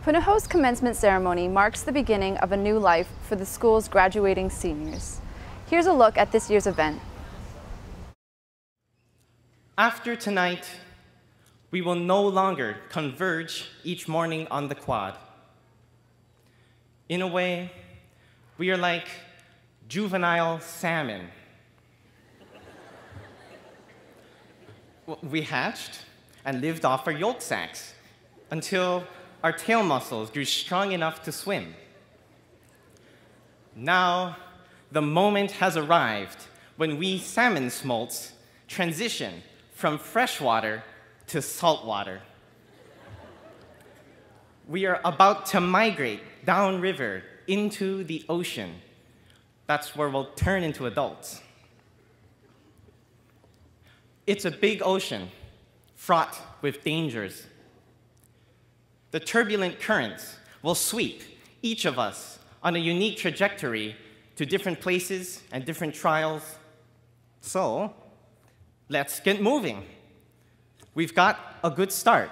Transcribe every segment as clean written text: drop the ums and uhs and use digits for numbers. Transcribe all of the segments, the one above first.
Punahou's commencement ceremony marks the beginning of a new life for the school's graduating seniors. Here's a look at this year's event. After tonight, we will no longer converge each morning on the quad. In a way, we are like juvenile salmon. We hatched and lived off our yolk sacs until our tail muscles grew strong enough to swim. Now, the moment has arrived when we salmon smolts transition from freshwater to saltwater. We are about to migrate downriver into the ocean. That's where we'll turn into adults. It's a big ocean, fraught with dangers. The turbulent currents will sweep each of us on a unique trajectory to different places and different trials. So, let's get moving. We've got a good start.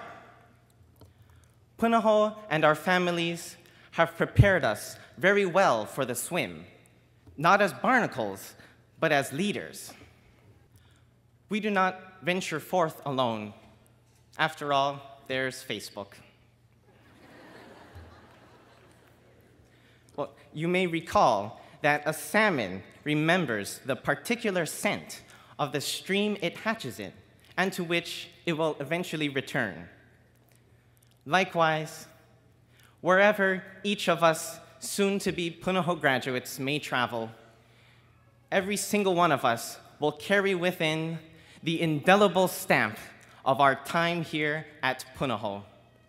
Punahou and our families have prepared us very well for the swim, not as barnacles, but as leaders. We do not venture forth alone. After all, there's Facebook. Well, you may recall that a salmon remembers the particular scent of the stream it hatches in, and to which it will eventually return. Likewise, wherever each of us soon-to-be Punahou graduates may travel, every single one of us will carry within the indelible stamp of our time here at Punahou.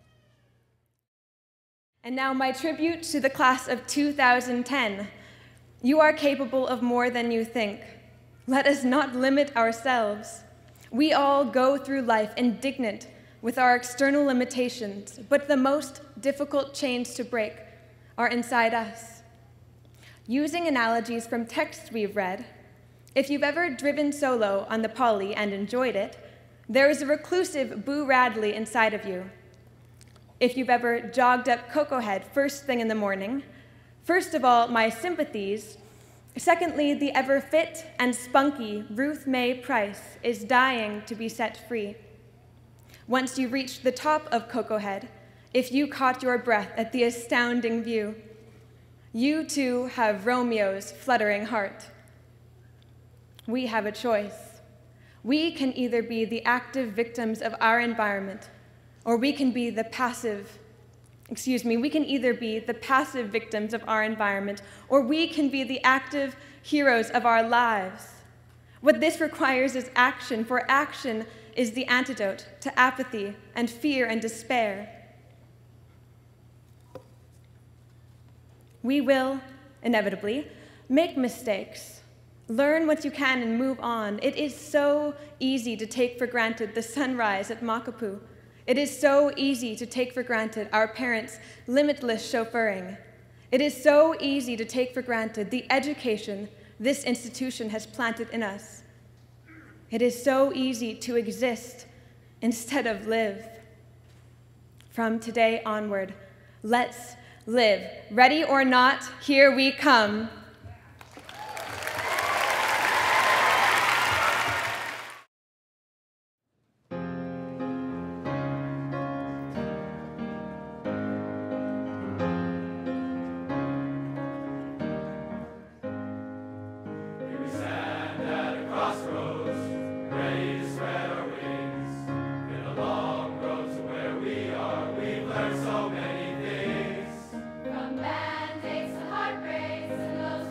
And now my tribute to the class of 2010. You are capable of more than you think. Let us not limit ourselves. We all go through life indignant with our external limitations, but the most difficult chains to break are inside us. Using analogies from texts we've read, if you've ever driven solo on the Poly and enjoyed it, there is a reclusive Boo Radley inside of you. If you've ever jogged up Cocoa Head first thing in the morning, first of all, my sympathies. Secondly, the ever fit and spunky Ruth Mae Price is dying to be set free. Once you reached the top of Cocoa Head, if you caught your breath at the astounding view, you too have Romeo's fluttering heart. We have a choice. We can either be the active victims of our environment, or we can be the passive, we can either be the passive victims of our environment, or we can be the active heroes of our lives. What this requires is action, for action is the antidote to apathy and fear and despair. We will, inevitably, make mistakes. Learn what you can and move on. It is so easy to take for granted the sunrise at Makapu. It is so easy to take for granted our parents' limitless chauffeuring. It is so easy to take for granted the education this institution has planted in us. It is so easy to exist instead of live. From today onward, let's live. Ready or not, here we come. From band-aids to heartbreaks and those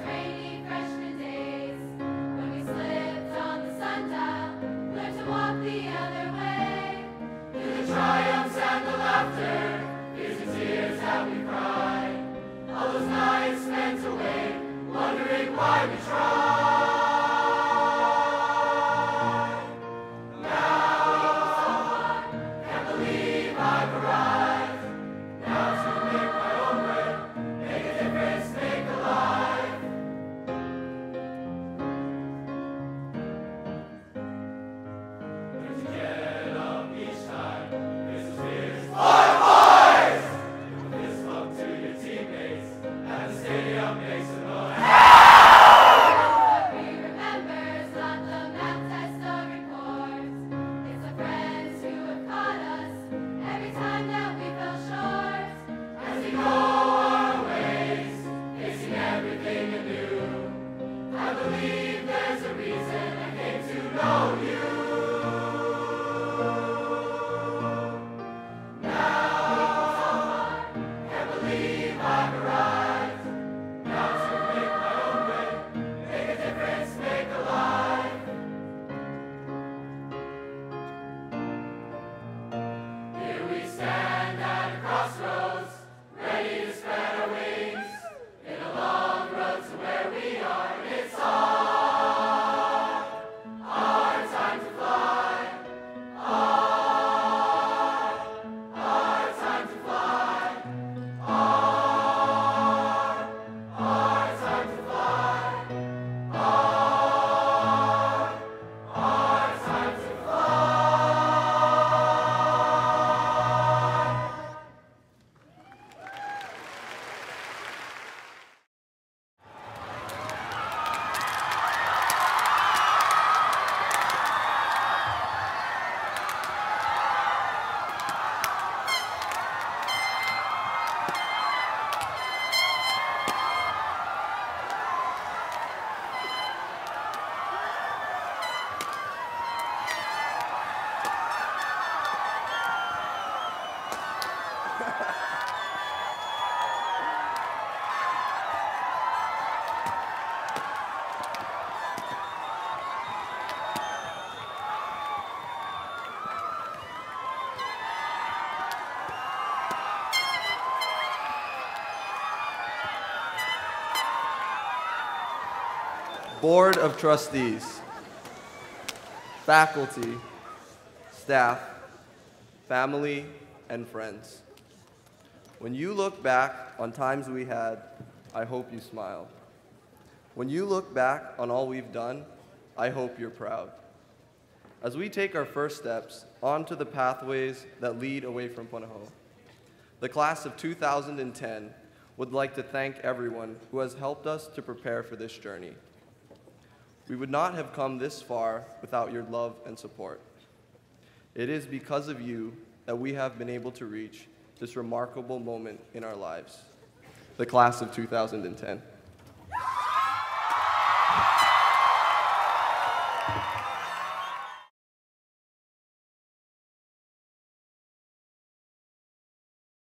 Board of Trustees, faculty, staff, family, and friends. When you look back on times we had, I hope you smile. When you look back on all we've done, I hope you're proud. As we take our first steps onto the pathways that lead away from Punahou, the class of 2010 would like to thank everyone who has helped us to prepare for this journey. We would not have come this far without your love and support. It is because of you that we have been able to reach this remarkable moment in our lives, the class of 2010.